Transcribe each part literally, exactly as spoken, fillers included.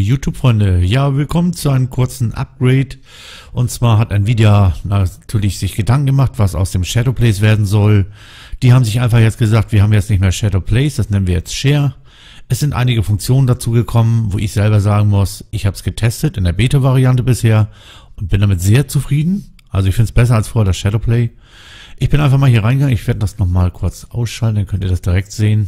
YouTube-Freunde, ja, willkommen zu einem kurzen Upgrade. Und zwar hat Nvidia natürlich sich Gedanken gemacht, was aus dem Shadowplays werden soll. Die haben sich einfach jetzt gesagt, wir haben jetzt nicht mehr Shadowplays, das nennen wir jetzt Share. Es sind einige Funktionen dazu gekommen, wo ich selber sagen muss, ich habe es getestet in der Beta-Variante bisher und bin damit sehr zufrieden. Also ich finde es besser als vorher das Shadowplay. Ich bin einfach mal hier reingegangen, ich werde das nochmal kurz ausschalten, dann könnt ihr das direkt sehen.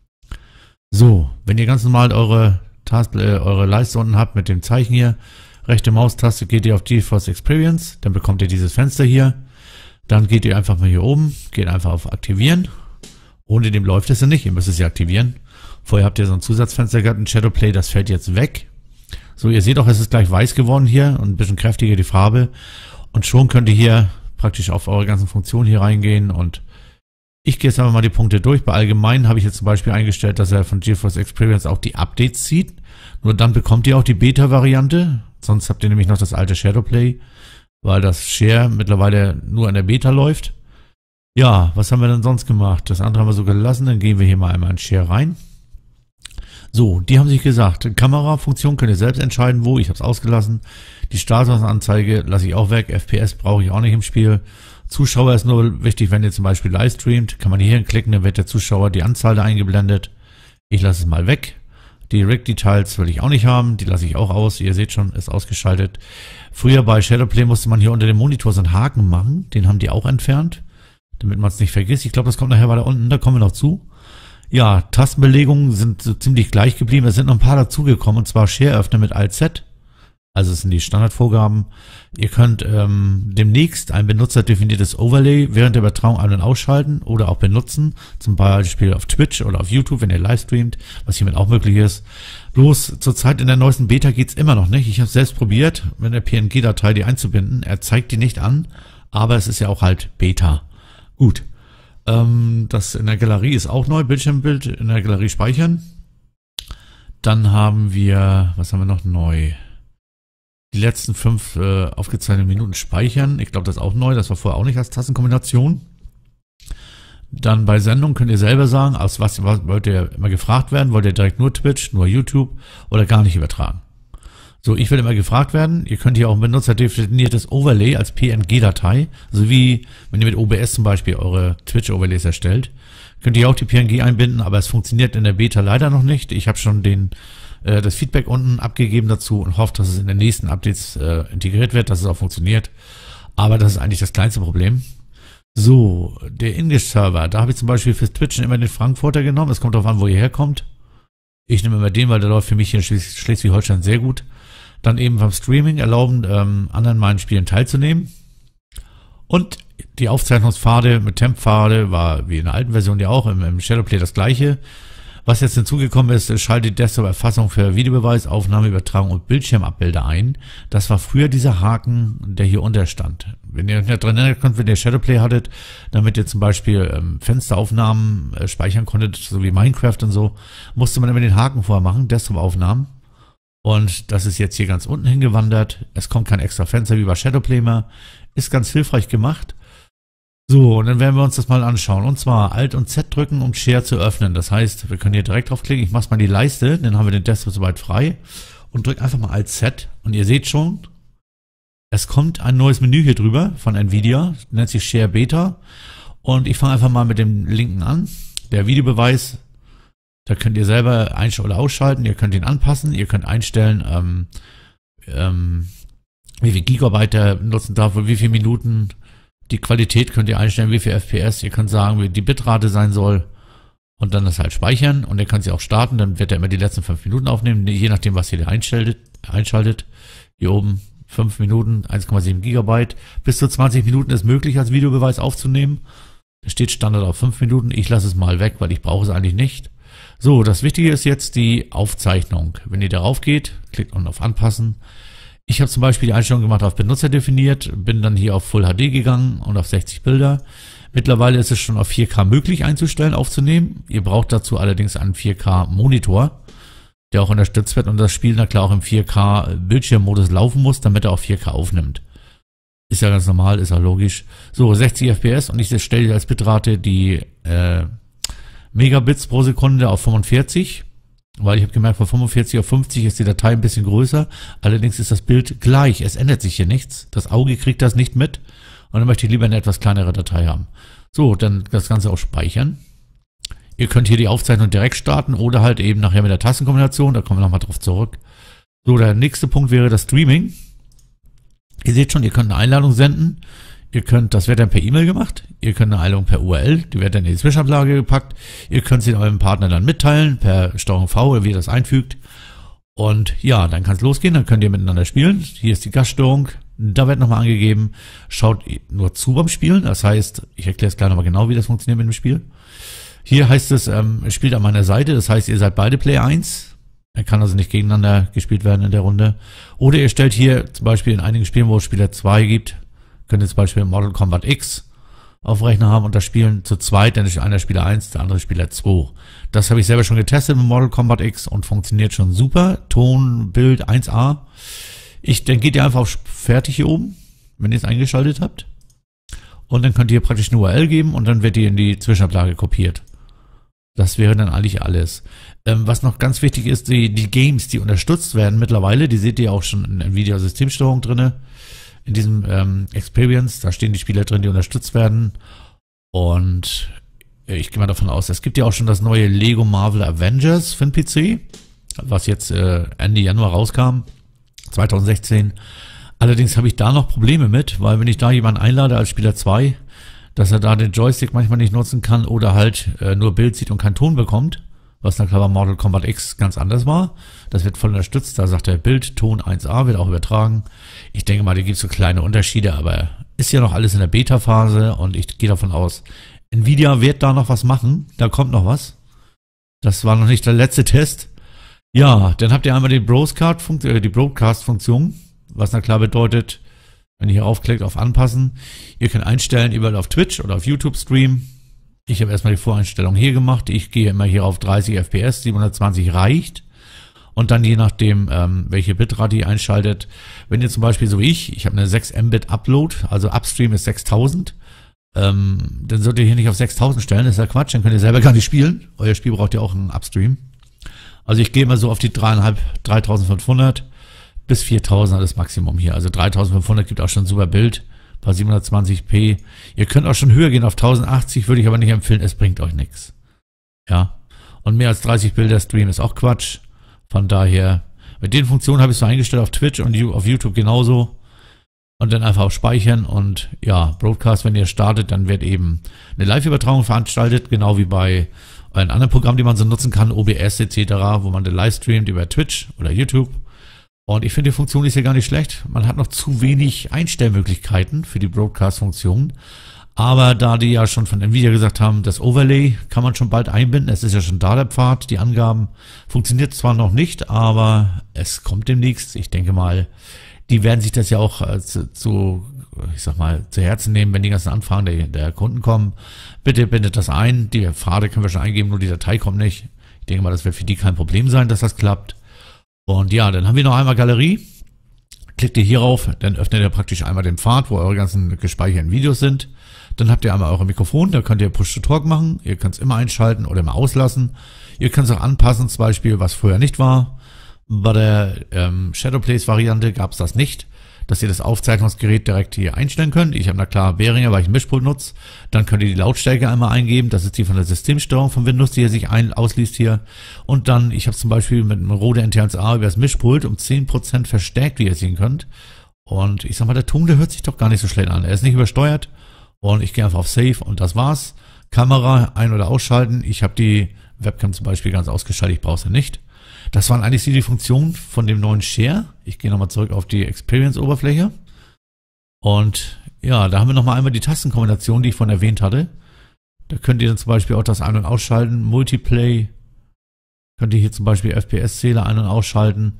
So, wenn ihr ganz normal eure Task, äh, eure Leiste unten habt mit dem Zeichen hier, rechte Maustaste, geht ihr auf GeForce Experience, dann bekommt ihr dieses Fenster hier. Dann geht ihr einfach mal hier oben, geht einfach auf Aktivieren. Ohne dem läuft es ja nicht, ihr müsst es ja aktivieren. Vorher habt ihr so ein Zusatzfenster gehabt, ein Shadowplay, das fällt jetzt weg. So, ihr seht auch, es ist gleich weiß geworden hier und ein bisschen kräftiger die Farbe. Und schon könnt ihr hier praktisch auf eure ganzen Funktionen hier reingehen und ich gehe jetzt einfach mal die Punkte durch. Bei allgemein habe ich jetzt zum Beispiel eingestellt, dass er von GeForce Experience auch die Updates zieht. Nur dann bekommt ihr auch die Beta-Variante. Sonst habt ihr nämlich noch das alte Shadowplay, weil das Share mittlerweile nur in der Beta läuft. Ja, was haben wir denn sonst gemacht? Das andere haben wir so gelassen. Dann gehen wir hier mal einmal in Share rein. So, die haben sich gesagt, Kamerafunktion könnt ihr selbst entscheiden, wo. Ich habe es ausgelassen. Die Statusanzeige lasse ich auch weg. F P S brauche ich auch nicht im Spiel. Zuschauer ist nur wichtig, wenn ihr zum Beispiel live streamt, kann man hier hinklicken, dann wird der Zuschauer die Anzahl da eingeblendet. Ich lasse es mal weg. Die Rig Details will ich auch nicht haben, die lasse ich auch aus. Ihr seht schon, ist ausgeschaltet. Früher bei Shadowplay musste man hier unter dem Monitor so einen Haken machen, den haben die auch entfernt, damit man es nicht vergisst. Ich glaube, das kommt nachher weiter unten, da kommen wir noch zu. Ja, Tastenbelegungen sind so ziemlich gleich geblieben, es sind noch ein paar dazugekommen, und zwar Share öffnen mit Alt-Z. Also es sind die Standardvorgaben. Ihr könnt ähm, demnächst ein benutzerdefiniertes Overlay während der Übertragung an- und ausschalten oder auch benutzen. Zum Beispiel auf Twitch oder auf YouTube, wenn ihr live streamt, was hiermit auch möglich ist. Bloß zurzeit in der neuesten Beta geht's immer noch nicht. Ich habe es selbst probiert, mit der P N G-Datei die einzubinden. Er zeigt die nicht an, aber es ist ja auch halt Beta. Gut. Ähm, das in der Galerie ist auch neu. Bildschirmbild in der Galerie speichern. Dann haben wir, was haben wir noch neu? Die letzten fünf äh, aufgezeichneten Minuten speichern. Ich glaube, das ist auch neu. Das war vorher auch nicht als Tastenkombination. Dann bei Sendung könnt ihr selber sagen, aus was, was wollt ihr immer gefragt werden. Wollt ihr direkt nur Twitch, nur YouTube oder gar nicht übertragen? So, ich will immer gefragt werden. Ihr könnt hier auch ein benutzerdefiniertes Overlay als P N G-Datei, sowie wenn ihr mit O B S zum Beispiel eure Twitch-Overlays erstellt, könnt ihr auch die P N G einbinden, aber es funktioniert in der Beta leider noch nicht. Ich habe schon den das Feedback unten abgegeben dazu und hofft, dass es in den nächsten Updates äh, integriert wird, dass es auch funktioniert. Aber das ist eigentlich das kleinste Problem. So, der English-Server, da habe ich zum Beispiel fürs Twitchen immer den Frankfurter genommen. Es kommt darauf an, wo ihr herkommt. Ich nehme immer den, weil der läuft für mich hier in Schles- Schleswig-Holstein sehr gut. Dann eben beim Streaming erlauben, ähm, anderen meinen Spielen teilzunehmen. Und die Aufzeichnungspfade mit Temp-Pfade war wie in der alten Version ja auch im, im Shadowplay das gleiche. Was jetzt hinzugekommen ist, schaltet die Desktop-Erfassung für Videobeweis, Aufnahme, Übertragung und Bildschirmabbilder ein. Das war früher dieser Haken, der hier unter stand. Wenn ihr euch nicht dran erinnern könnt, wenn ihr Shadowplay hattet, damit ihr zum Beispiel ähm, Fensteraufnahmen äh, speichern konntet, so wie Minecraft und so, musste man immer den Haken vorher machen, Desktop-Aufnahmen. Und das ist jetzt hier ganz unten hingewandert. Es kommt kein extra Fenster wie bei Shadowplay mehr. Ist ganz hilfreich gemacht. So, und dann werden wir uns das mal anschauen. Und zwar Alt und Z drücken, um Share zu öffnen. Das heißt, wir können hier direkt draufklicken. Ich mache mal die Leiste, dann haben wir den Desktop soweit frei. Und drücke einfach mal Alt Z. Und ihr seht schon, es kommt ein neues Menü hier drüber von Nvidia. Nennt sich Share Beta. Und ich fange einfach mal mit dem linken an. Der Videobeweis, da könnt ihr selber einstellen oder ausschalten. Ihr könnt ihn anpassen. Ihr könnt einstellen, ähm, ähm, wie viel Gigabyte er nutzen darf, wie viele Minuten. Die Qualität könnt ihr einstellen, wie viel F P S. Ihr könnt sagen, wie die Bitrate sein soll. Und dann das halt speichern. Und ihr könnt sie auch starten. Dann wird er immer die letzten fünf Minuten aufnehmen. Je nachdem, was ihr einschaltet. einschaltet. Hier oben fünf Minuten, eins Komma sieben Gigabyte. Bis zu zwanzig Minuten ist möglich, als Videobeweis aufzunehmen. Da steht Standard auf fünf Minuten. Ich lasse es mal weg, weil ich brauche es eigentlich nicht. So, das Wichtige ist jetzt die Aufzeichnung. Wenn ihr darauf geht, klickt unten auf Anpassen. Ich habe zum Beispiel die Einstellung gemacht auf Benutzer definiert, bin dann hier auf Full H D gegangen und auf sechzig Bilder. Mittlerweile ist es schon auf vier K möglich einzustellen, aufzunehmen. Ihr braucht dazu allerdings einen vier K Monitor, der auch unterstützt wird und das Spiel na klar auch im vier K Bildschirmmodus laufen muss, damit er auf vier K aufnimmt. Ist ja ganz normal, ist ja logisch. So, sechzig F P S und ich stelle als Bitrate die äh, Megabits pro Sekunde auf fünfundvierzig. Weil ich habe gemerkt, von fünfundvierzig auf fünfzig ist die Datei ein bisschen größer. Allerdings ist das Bild gleich. Es ändert sich hier nichts. Das Auge kriegt das nicht mit. Und dann möchte ich lieber eine etwas kleinere Datei haben. So, dann das Ganze auch speichern. Ihr könnt hier die Aufzeichnung direkt starten oder halt eben nachher mit der Tastenkombination. Da kommen wir nochmal drauf zurück. So, der nächste Punkt wäre das Streaming. Ihr seht schon, ihr könnt eine Einladung senden. Ihr könnt, das wird dann per E-Mail gemacht. Ihr könnt eine Einladung per U R L, die wird dann in die Zwischenablage gepackt. Ihr könnt sie eurem Partner dann mitteilen, per Steuerung V oder wie ihr das einfügt. Und ja, dann kann es losgehen, dann könnt ihr miteinander spielen. Hier ist die Gaststeuerung, da wird nochmal angegeben, schaut nur zu beim Spielen. Das heißt, ich erkläre es gleich nochmal genau, wie das funktioniert mit dem Spiel. Hier heißt es, ähm, spielt an meiner Seite, das heißt, ihr seid beide Player eins. Er kann also nicht gegeneinander gespielt werden in der Runde. Oder ihr stellt hier zum Beispiel in einigen Spielen, wo es Spieler zwei gibt, könnt ihr zum Beispiel Mortal Kombat X auf dem Rechner haben und das spielen zu zweit, dann ist einer Spieler eins, der andere Spieler zwei. Das habe ich selber schon getestet mit Mortal Kombat X und funktioniert schon super. Ton, Bild eins A. Ich, dann geht ihr einfach auf Fertig hier oben, wenn ihr es eingeschaltet habt. Und dann könnt ihr praktisch eine U R L geben und dann wird die in die Zwischenablage kopiert. Das wäre dann eigentlich alles. Ähm, was noch ganz wichtig ist, die, die Games, die unterstützt werden mittlerweile, die seht ihr auch schon in der Videosystemsteuerung drinne. In diesem ähm, Experience, da stehen die Spieler drin, die unterstützt werden. Und ich gehe mal davon aus, es gibt ja auch schon das neue Lego Marvel Avengers für den P C, was jetzt äh, Ende Januar rauskam, zwanzig sechzehn. Allerdings habe ich da noch Probleme mit, weil wenn ich da jemanden einlade als Spieler zwei, dass er da den Joystick manchmal nicht nutzen kann oder halt äh, nur Bild sieht und keinen Ton bekommt, was dann klar bei Mortal Kombat X ganz anders war. Das wird voll unterstützt, da sagt er Bild, Ton eins A, wird auch übertragen. Ich denke mal, da gibt es so kleine Unterschiede, aber ist ja noch alles in der Beta-Phase und ich gehe davon aus, Nvidia wird da noch was machen, da kommt noch was. Das war noch nicht der letzte Test. Ja, dann habt ihr einmal die Broadcast-Funktion, die Broadcast-Funktion, was na klar bedeutet, wenn ihr hier aufklickt auf Anpassen, ihr könnt einstellen, überall auf Twitch oder auf YouTube streamen. Ich habe erstmal die Voreinstellung hier gemacht. Ich gehe immer hier auf dreißig F P S, siebenhundertzwanzig reicht. Und dann je nachdem, ähm, welche Bitrate ihr einschaltet. Wenn ihr zum Beispiel so wie ich, ich habe eine sechs Mbit Upload, also Upstream ist sechstausend, ähm, dann solltet ihr hier nicht auf sechstausend stellen, das ist ja Quatsch, dann könnt ihr selber gar nicht spielen. Euer Spiel braucht ja auch einen Upstream. Also ich gehe immer so auf die dreieinhalb, dreitausendfünfhundert bis viertausend das Maximum hier. Also dreitausendfünfhundert gibt auch schon ein super Bild bei siebenhundertzwanzig p. Ihr könnt auch schon höher gehen auf tausendachtzig, würde ich aber nicht empfehlen, es bringt euch nichts. Ja. Und mehr als dreißig Bilder Stream ist auch Quatsch. Von daher, mit den Funktionen habe ich so eingestellt auf Twitch und auf YouTube genauso. Und dann einfach auf Speichern und ja, Broadcast, wenn ihr startet, dann wird eben eine Live-Übertragung veranstaltet, genau wie bei euren anderen Programmen, die man so nutzen kann, O B S et cetera, wo man den live streamt über Twitch oder YouTube. Und ich finde, die Funktion ist ja gar nicht schlecht. Man hat noch zu wenig Einstellmöglichkeiten für die Broadcast-Funktion. Aber da die ja schon von Nvidia gesagt haben, das Overlay kann man schon bald einbinden. Es ist ja schon da der Pfad. Die Angaben funktioniert zwar noch nicht, aber es kommt demnächst. Ich denke mal, die werden sich das ja auch äh, zu, zu, ich sag mal, zu Herzen nehmen, wenn die ganzen Anfragen der, der Kunden kommen. Bitte bindet das ein. Die Pfade können wir schon eingeben, nur die Datei kommt nicht. Ich denke mal, das wird für die kein Problem sein, dass das klappt. Und ja, dann haben wir noch einmal Galerie. Klickt ihr hierauf, dann öffnet ihr praktisch einmal den Pfad, wo eure ganzen gespeicherten Videos sind. Dann habt ihr einmal eure Mikrofon, da könnt ihr Push-to-Talk machen. Ihr könnt es immer einschalten oder immer auslassen. Ihr könnt es auch anpassen, zum Beispiel, was früher nicht war. Bei der ähm, Shadowplays-Variante gab es das nicht, dass ihr das Aufzeichnungsgerät direkt hier einstellen könnt. Ich habe na klar Behringer, weil ich einen Mischpult nutze. Dann könnt ihr die Lautstärke einmal eingeben. Das ist die von der Systemsteuerung von Windows, die ihr sich ein ausliest hier. Und dann, ich habe zum Beispiel mit einem Rode N T eins A über das Mischpult um zehn Prozent verstärkt, wie ihr sehen könnt. Und ich sag mal, der Ton, der hört sich doch gar nicht so schlecht an. Er ist nicht übersteuert. Und ich gehe einfach auf Save und das war's. Kamera ein- oder ausschalten. Ich habe die Webcam zum Beispiel ganz ausgeschaltet. Ich brauche sie nicht. Das waren eigentlich die Funktionen von dem neuen Share. Ich gehe nochmal zurück auf die Experience-Oberfläche. Und ja, da haben wir nochmal einmal die Tastenkombination, die ich vorhin erwähnt hatte. Da könnt ihr dann zum Beispiel auch das Ein- und Ausschalten, Multiplay. Könnt ihr hier zum Beispiel F P S-Zähler ein- und ausschalten.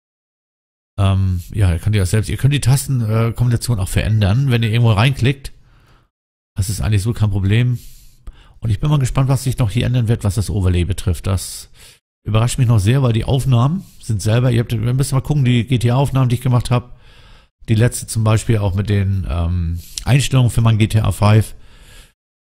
Ähm, ja, könnt ihr das selbst. Ihr könnt die Tastenkombination auch verändern, wenn ihr irgendwo reinklickt. Das ist eigentlich so kein Problem. Und ich bin mal gespannt, was sich noch hier ändern wird, was das Overlay betrifft. Das überrascht mich noch sehr, weil die Aufnahmen sind selber, ihr habt, wir müssen mal gucken, die G T A-Aufnahmen, die ich gemacht habe. Die letzte zum Beispiel auch mit den ähm, Einstellungen für mein G T A fünf.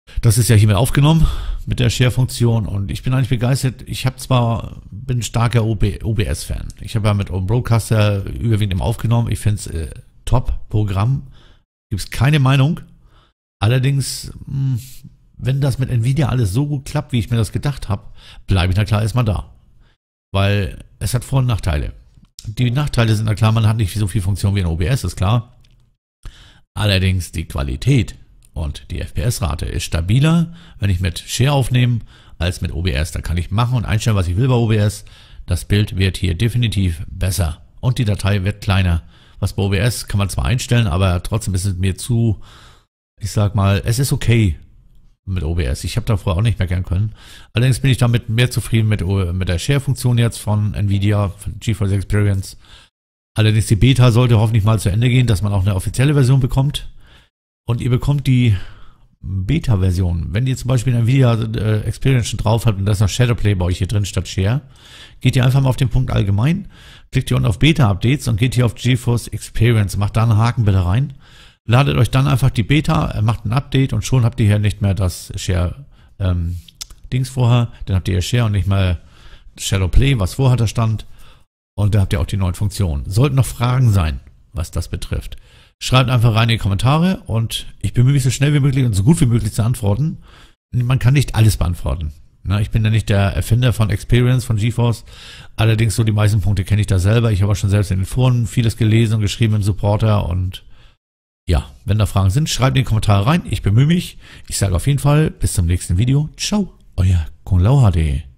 Das ist ja hiermit aufgenommen mit der Share-Funktion und ich bin eigentlich begeistert. Ich habe zwar, bin ein starker O B S-Fan. Ich habe ja mit Broadcaster überwiegend immer aufgenommen. Ich finde es äh, Top-Programm. Gibt es keine Meinung. Allerdings, mh, wenn das mit Nvidia alles so gut klappt, wie ich mir das gedacht habe, bleibe ich na klar erstmal da. Weil es hat Vor- und Nachteile. Die Nachteile sind na klar, man hat nicht so viel Funktion wie in O B S, ist klar. Allerdings die Qualität und die F P S-Rate ist stabiler, wenn ich mit Share aufnehme, als mit O B S. Da kann ich machen und einstellen, was ich will bei O B S. Das Bild wird hier definitiv besser und die Datei wird kleiner. Was bei O B S kann man zwar einstellen, aber trotzdem ist es mir zu, ich sag mal, es ist okay mit O B S. Ich habe da vorher auch nicht meckern können. Allerdings bin ich damit mehr zufrieden mit, mit der Share-Funktion jetzt von Nvidia, von GeForce Experience. Allerdings die Beta sollte hoffentlich mal zu Ende gehen, dass man auch eine offizielle Version bekommt. Und ihr bekommt die Beta-Version. Wenn ihr zum Beispiel Nvidia äh, Experience schon drauf habt und das noch Shadowplay bei euch hier drin statt Share, geht ihr einfach mal auf den Punkt allgemein, klickt ihr unten auf Beta-Updates und geht hier auf GeForce Experience, macht da einen Haken bitte rein, ladet euch dann einfach die Beta, macht ein Update und schon habt ihr hier nicht mehr das Share ähm, Dings vorher, dann habt ihr hier Share und nicht mehr Shadowplay, was vorher da stand und da habt ihr auch die neuen Funktionen. Sollten noch Fragen sein, was das betrifft, schreibt einfach rein in die Kommentare und ich bemühe mich so schnell wie möglich und so gut wie möglich zu antworten. Man kann nicht alles beantworten. Na, ich bin ja nicht der Erfinder von Experience, von GeForce. Allerdings so die meisten Punkte kenne ich da selber. Ich habe auch schon selbst in den Foren vieles gelesen und geschrieben im Supporter. Und ja, wenn da Fragen sind, schreibt in die Kommentare rein. Ich bemühe mich. Ich sage auf jeden Fall bis zum nächsten Video. Ciao, euer Kung Lao H D.